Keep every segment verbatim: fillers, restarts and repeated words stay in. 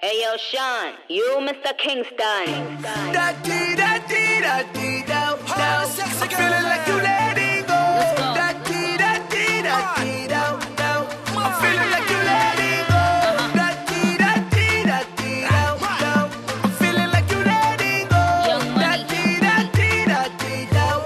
Hey yo, Sean, you Mister Kingston. Dutty Dutty Dutty down, down. I'm feeling like you letting go. Dutty Dutty Dutty down, down. I'm feeling like you letting go. Dutty Dutty Dutty down, down. I'm feeling like you letting go. Dutty Dutty Dutty down,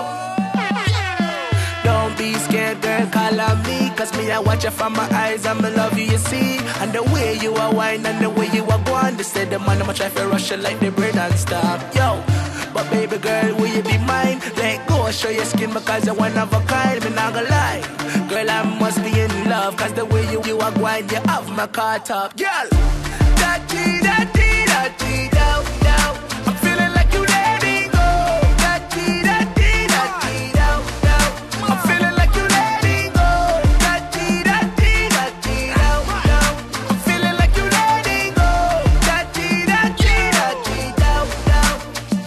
down. Don't be scared, girl, call on me. Cause me, I watch you from my eyes and me love you, you see. And the way you are wine and the way you are going, they say the man I'ma try to rush you like the brain and stop. Yo, but baby girl, will you be mine? Let go, show your skin because you're one of a kind. Me not gonna lie, girl, I must be in love. Cause the way you, you are going, you have my car top. Girl, Dutty Dutty Dutty down, down. I'm feeling like you letting go. Dutty Dutty Dutty down, down. I'm feeling like you letting go. Dutty Dutty Dutty down, down. I'm feeling like you letting go. Dutty Dutty Dutty down, down.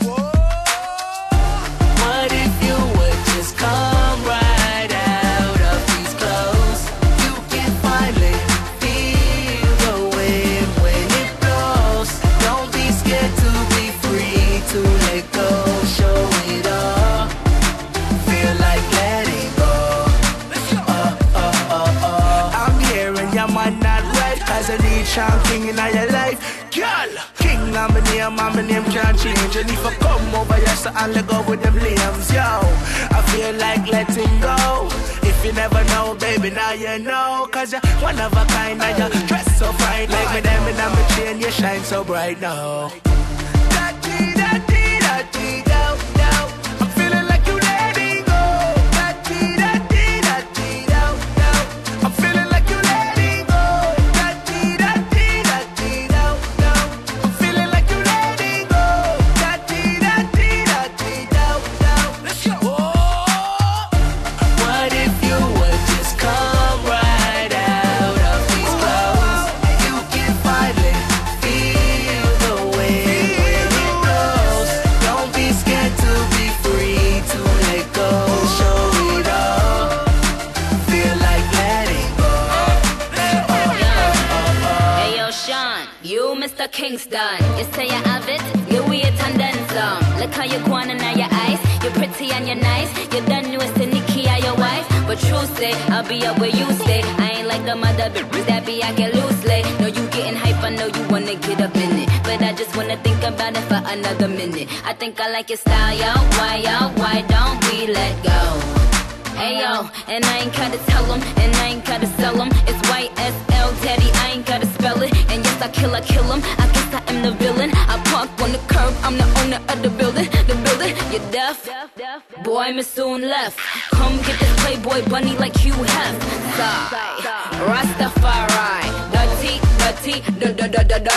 What if you would just come right out of these clothes? You can finally feel the wind when it blows. Don't be scared to be free, to let go, show it all. Feel like letting go. Uh, uh, uh, uh. I'm hearing your man not right, cause I need Sean King in your life. Girl, King, I'm a name, I'm a name can't change. And if I come over here, so I'll let go with them limbs. Yo, I feel like letting go. If you never know, baby, now you know. Cause you're one of a kind and you dress so fine. Like me, them and I'm a chain, you shine so bright now. Dutty Dutty Dutty down, down. I'm feeling like you letting go. Dutty Dutty Dutty down, down. I'm feeling like you letting go. Dutty Dutty Dutty down, down. I'm feeling like you letting go. Dutty Dutty Dutty down, down. Let's go. What if you would just come right out of these clothes? You can finally feel the wind when it blows. Don't be scared to be free, to let go, show it all. Feel like letting go. Hey yo, Sean, you Mister Kingston. You say you have it, you weird and then some. Look how you're going and now your eyes. You're pretty and you're nice. You're done newest to Nicki or your wife. But true say, I'll be up where you stay. I ain't like the mother bitches that be I get loosely. Know you getting hype, I know you wanna get up in it. But I just wanna think about it for another minute. I think I like your style, yo. Why, yo? Why don't we let go? Hey yo, and I ain't gotta tell them, and I ain't gotta sell them. It's Y S L, daddy, I ain't gotta spell it. And yes, I kill, I kill them. I guess I am the villain. I park on the curb, I'm the owner of the building. The building, you're deaf. Boy, me soon left. Come get this Playboy bunny like you have. Sigh, Rastafari, Dutty, Dutty, da da da da